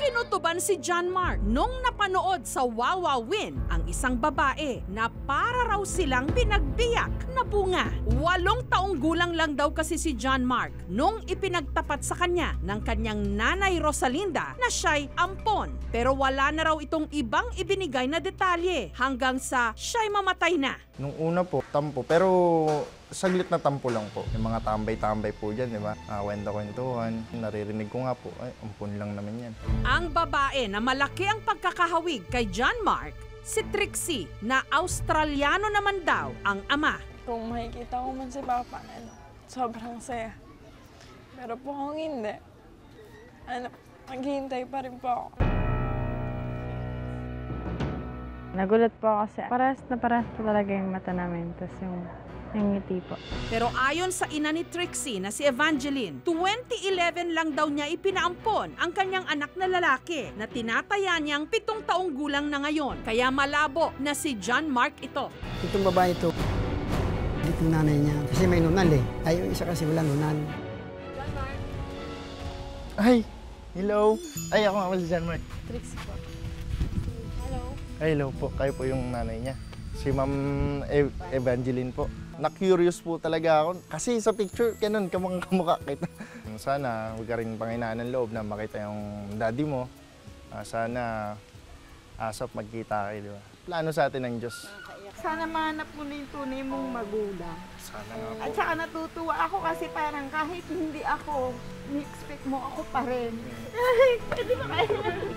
Kinutuban si John Mark nung napanood sa Wawawin ang isang babae na para raw silang pinagbiyak na bunga. 8 taong gulang lang daw kasi si John Mark nung ipinagtapat sa kanya ng kanyang nanay Rosalinda na siya'y ampon. Pero wala na raw itong ibang ibinigay na detalye hanggang sa siya'y mamatay na. Nung una po, tampo. Pero saglit na tampo lang po. Yung mga tambay-tambay po dyan, di ba? Kwento-kwentuhan. Naririnig ko nga po, ay, ampun lang naman yan. Ang babae na malaki ang pagkakahawig kay John Mark, si Trixie, na Australiano naman daw ang ama. Kung makikita ko man si Papa, sobrang saya. Pero po kung hindi, maghihintay pa rin po ako. Nagulat po ako kasi parehas po talaga yung mata namin, tapos yung ngiti po. Pero ayon sa ina ni Trixie na si Evangeline, 2011 lang daw niya ipinaampon ang kanyang anak na lalaki na tinataya niyang 7 taong gulang na ngayon. Kaya malabo na si John Mark ito. Itong babae ito, dito yung nanay niya. Kasi may nunal eh. Ay, yung isa kasi wala nunal. John Mark. Ay, hello. Ay, ako nga si John Mark. Trixie po. Hello. Ay, hello po. Kayo po yung nanay niya. Si Ma'am Evangeline po. Na-curious po talaga ako. Kasi sa picture, ganun, kamukha kita. Sana huwag ka rin panginaan ng loob na makita yung daddy mo. Sana asap magkita kayo, di ba? Plano sa atin ng Diyos. Sana mahanap mo na yung tunay mong magulang. Sana nga po. At saka natutuwa ako kasi parang kahit hindi ako, ni-expect mo ako pa rin. Ay, pwede ba kayo?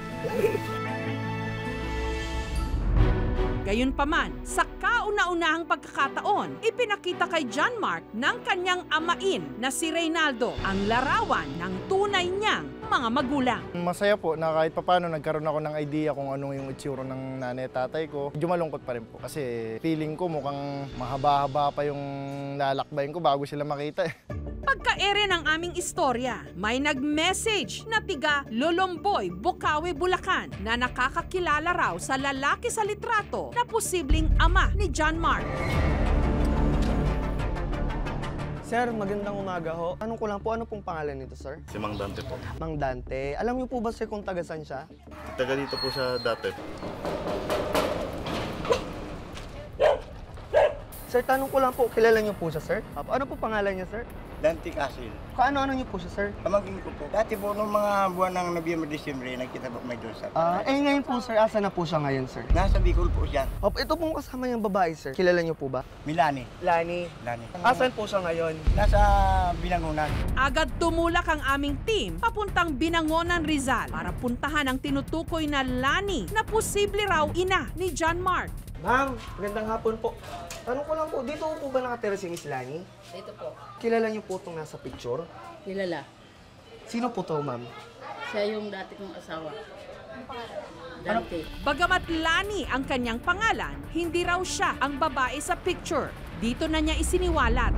Gayunpaman, sa kauna-unahang pagkakataon, ipinakita kay John Mark ng kanyang amain na si Reynaldo ang larawan ng tunay niyang mga magulang. Masaya po na kahit papano nagkaroon ako ng idea kung ano yung itsura ng nanay at tatay ko. Medyo malungkot pa rin po kasi feeling ko mukhang mahaba-haba pa yung lalakbayin ko bago sila makita eh. Pagka-ere ng aming istorya, may nag-message na tiga Lolomboy, Bocaue, Bulacan na nakakakilala raw sa lalaki sa litrato na posibleng ama ni John Mark. Sir, magandang umaga ho. Tanong ko lang po, ano pong pangalan nito, sir? Si Mang Dante po. Mang Dante. Alam niyo po ba, sir, kung taga-saan siya? Taga dito po siya dati. Sir, tanong ko lang po, kilala niyo po siya, sir? Ano po pangalan niya, sir? Dante Casil. Kaano-ano niyo po siya, sir? Pamangkin ko po. Dati po, nung mga buwan ng Nobyembre, Disyembre, nagkita po may doon sa... Ngayon po, sir, asa na po siya ngayon, sir? Nasa Bicol po siya. Ito pong kasama niyang babae, sir. Kilala niyo po ba? Milani. Lani. Lani. Asan po siya ngayon? Nasa Binangonan. Agad tumulak ang aming team papuntang Binangonan, Rizal para puntahan ang tinutukoy na Lani na posible raw ina ni John Mark. Ma'am, magandang hapon po. Tanong ko lang po, dito po ba nakatira si Miss Lani? Dito po. Kilala niyo po itong nasa picture? Kilala. Sino po to, ma'am? Siya yung dati kong asawa. Dante. Bagamat Lani ang kanyang pangalan, hindi raw siya ang babae sa picture. Dito na niya isiniwalat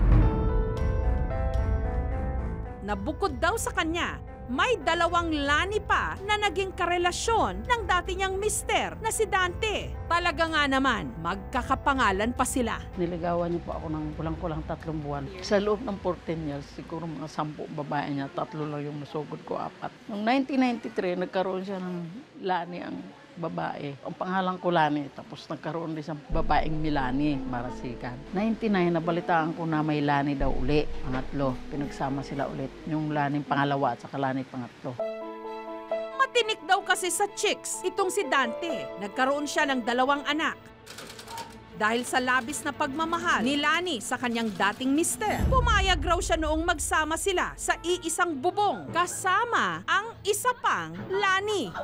na bukod daw sa kanya, may 2 Lani pa na naging karelasyon ng dati niyang mister na si Dante. Talaga nga naman, magkakapangalan pa sila. Niligawan niya po ako ng kulang-kulang 3 buwan. Sa loob ng 14 years, siguro mga 10 babae niya, 3 lang yung nasugod ko, 4. Noong 1993, nagkaroon siya ng Lani ang babae. Ang pangalan ko Lani, tapos nagkaroon din siyang babaeng Milani, Marasikan. 99, nabalitaan ko na may Lani daw uli. Pangatlo, pinagsama sila ulit. Yung Lani pangalawa at saka Lani pangatlo. Matinik daw kasi sa chicks itong si Dante. Nagkaroon siya ng 2 anak. Dahil sa labis na pagmamahal ni Lani sa kanyang dating mister, pumayag raw siya noong magsama sila sa iisang bubong kasama ang isa pang Lani.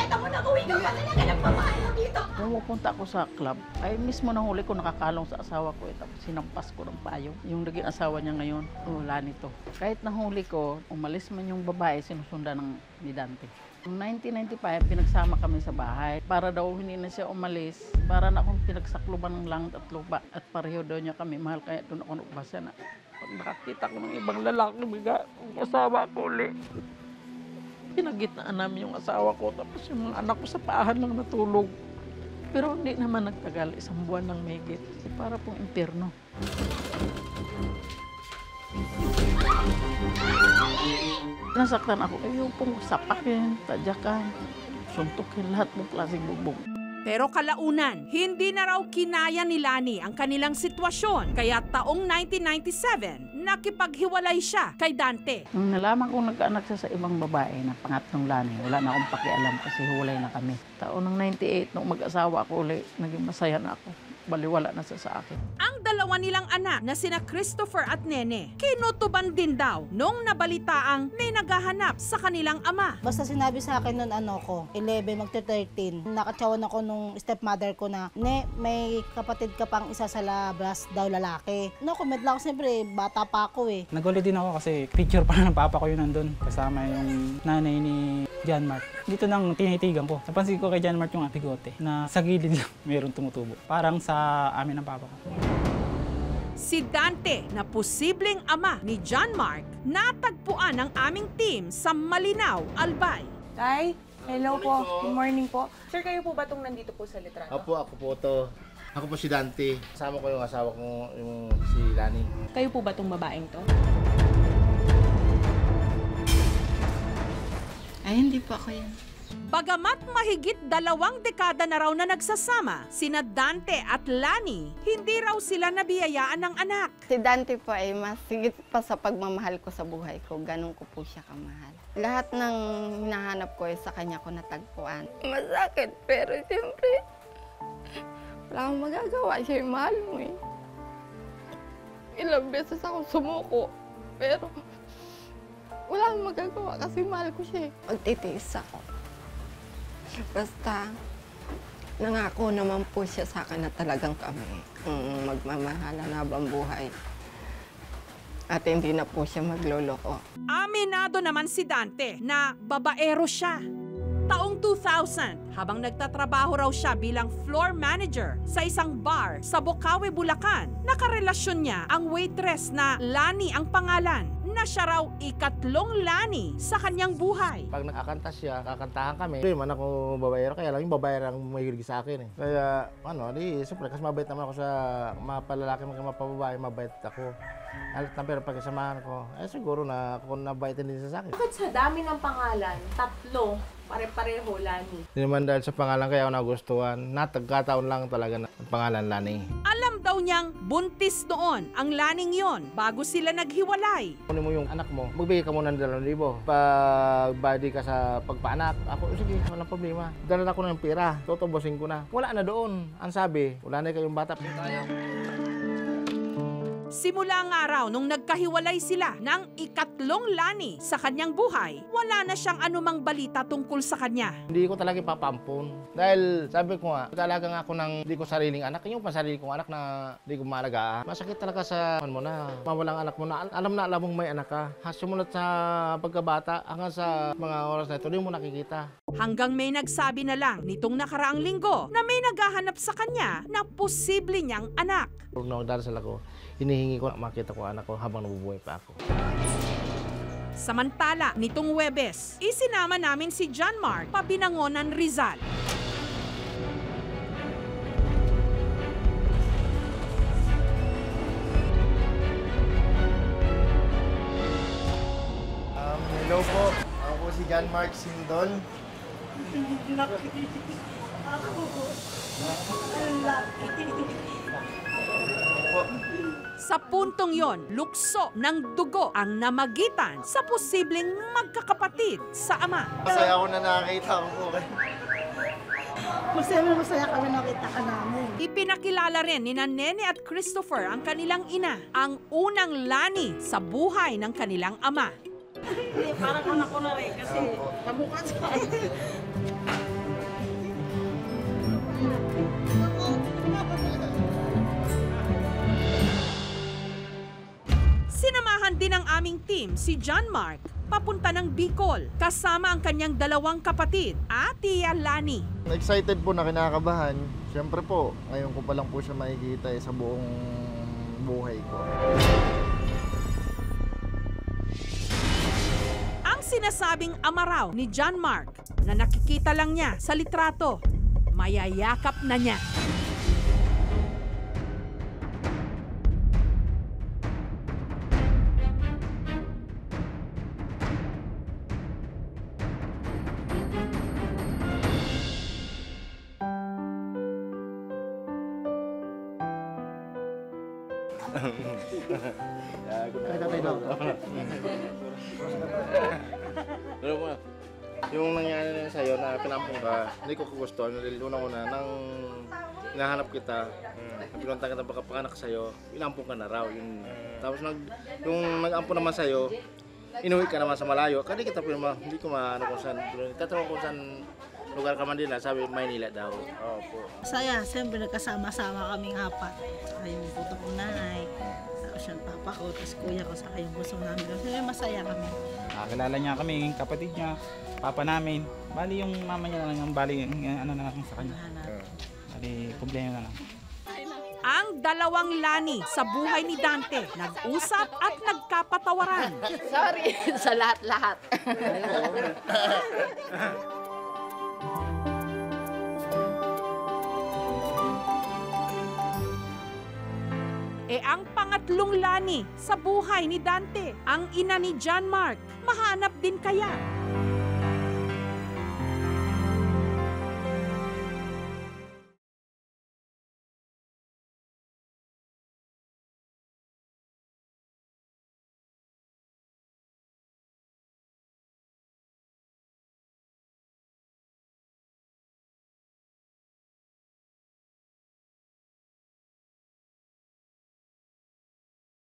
Nung pupunta ako sa club, ay mismo nahuli ko nakakalong sa asawa ko. Tapos sinampas ko ng payong. Yung naging asawa niya ngayon, Lani to. Kahit nahuli ko, umalis man yung babae, sinusundan ni Dante. Noong 1995, pinagsama kami sa bahay. Para daw hindi na siya umalis, para na akong pinagsakluban ng langit at lupa. At pareho daw niya kami mahal, kaya doon ako nagbasa na pag nakakita ko ng ibang lalaki, biga, ang asawa ko ulit. Pinagitnaan namin yung asawa ko, tapos yung mga anak ko sa paahan lang natulog. Pero hindi naman nagtagal, 1 buwan ng mahigit. Para pong impyerno. Nasaktan ako. Ayaw pong sapakin, tadyakan, suntukin lahat ng klaseng bugbog. Pero kalaunan, hindi na raw kinaya ni Lani ang kanilang sitwasyon. Kaya taong 1997, nakipaghiwalay siya kay Dante. Nung nalaman kong nagkaanak siya sa ibang babae na pangatlong Lani, wala na akong pakialam kasi hiwalay na kami. Taon ng 98, nung mag-asawa ako ulit, naging masaya na ako. Baliwala na siya sa akin. Ang dalawa nilang anak na sina Christopher at Nene, kinutuban din daw nung nabalitaang may naghahanap sa kanilang ama. Basta sinabi sa akin noon 11, magte-13. Nakatsawan ako nung stepmother ko na, may kapatid ka pang isa sa labas daw lalaki. Comment lang ako, siyempre, bata pa ako eh. Nagulat din ako kasi picture pa ng papa ko yun nandun. Kasama yung nanay ni John Mark. Dito nang tinitigan ko. Napansin ko kay John Mark yung bigote na sa gilid lang mayroong tumutubo. Parang sa amin ng papa ko. Si Dante na posibleng ama ni John Mark, natagpuan ng aming team sa Malinaw, Albay. Tay, hello po. Good morning po. Sir, kayo po ba itong nandito po sa litrato? Opo, ako po to. Ako po si Dante. Kasama ko yung asawa ko, yung si Lani. Kayo po ba itong babaeng to? Ay, hindi po ako yan. Bagamat mahigit 2 dekada na raw na nagsasama, sina Dante at Lani, hindi raw sila nabiyayaan ng anak. Si Dante po ay mas higit pa sa pagmamahal ko sa buhay ko. Ganun ko po siya kamahal. Lahat ng hinahanap ko ay sa kanya ko natagpuan. Masakit, pero siyempre, wala akong magagawa. Siya yung mahal mo eh. Ilang beses ako sumuko, pero wala akong magagawa kasi mahal ko siya eh. Magtitiis ako. Basta, nangako naman po siya sa akin na talagang kami magmamahalan habang buhay. At hindi na po siya magloloko. Aminado naman si Dante na babaero siya. Taong 2000, habang nagtatrabaho raw siya bilang floor manager sa isang bar sa Bocaue, Bulacan, nakarelasyon niya ang waitress na Lani ang pangalan, na siya raw ikatlong Lani sa kanyang buhay. Pag nakakanta siya, kakantahan kami. Hindi man ako babayero, kaya lang yung babayero ang mahilig sa akin eh. Kaya, siyempre, kasi mabait naman ako sa mapalalaki, mapababae, mabait ako. Alit na pero pagkasamahan ko, siguro na ako nabaitin din sa akin. Bakit sa dami ng pangalan, 3, pare-pareho Lani? Hindi naman dahil sa pangalan kaya ako nagustuhan. Natagkataon lang talaga na pangalan Lani. Alam daw niyang buntis noon ang Laning yon bago sila naghiwalay. Kunin mo yung anak mo, magbigay ka muna ng 2,000. Pag body ka sa pagpaanak, ako, sige, walang problema. Dala na ko ng pera, tutubusin ko na. Wala na doon. Ang sabi, wala na kayong bata. Simula nga raw nung nagkahiwalay sila ng ikatlong Lani sa kanyang buhay, wala na siyang anumang balita tungkol sa kanya. Hindi ko talaga ipapampun. Dahil sabi ko nga, talaga nga ako ng hindi ko sariling anak. Yung pasarili kong anak na hindi ko maalagaan. Masakit talaga sa mo na. Mawalang anak mo na. Alam mong may anak ka. Simulat sa pagkabata hanggang sa mga oras na ito, hindi mo nakikita. Hanggang may nagsabi na lang nitong nakaraang linggo na may naghahanap sa kanya na posible niyang anak. Pag nagdarasal ako, hinihingi ko na makita ko anak ko habang nabubuhay pa ako. Samantala, nitong Huwebes, isinama namin si John Mark pa Binangonan, Rizal. Hello po. Ako po si John Mark Sindol. Sa puntong yon, lukso ng dugo ang namagitan sa posibleng magkakapatid sa ama. Masaya ako na nakakita ko po. Masaya kami nakita ka namin. Ipinakilala rin ni Nene at Christopher ang kanilang ina, ang unang Lani sa buhay ng kanilang ama. Parang anak ko na rin kasi kamukha sa Sinamahan din ng aming team si John Mark papunta ng Bicol kasama ang kanyang 2 kapatid at Tia Lani. Excited po na kinakabahan. Siyempre po, ngayon ko pa lang po siya makikita sa buong buhay ko. Ang sinasabing ama raw ni John Mark na nakikita lang niya sa litrato, mayayakap na niya. Pero mo, yung nangyari na sa'yo na pinampong ka, hindi ko gusto. Una-una, nang hinahanap kita, pinunta kita pagkapanganak sa'yo, inampong ka na raw. Tapos yung nag-ampong naman sa'yo, inuwi ka naman sa malayo. Kasi kita hindi ko maano kung saan, tatanong kung saan lugar ka man din, sabi Maynila daw. Opo. Saya, siyempre nagkasama-sama kaming apat. Saka yung puto kong nanay, tapos yung papa ko, tapos kuya ko, saka yung gusto namin. Siyempre masaya kami. Nakakilala niya kami, yung kapatid niya, papa namin. Bali yung mama niya na lang, yung bali yung ano na lang sa kanya. Bali, problema na lang. Ang dalawang Lani sa buhay ni Dante, nag-usap at nagkapatawaran. Sorry sa lahat-lahat. Ang pangatlong Lani sa buhay ni Dante, ang ina ni John Mark, mahanap din kaya?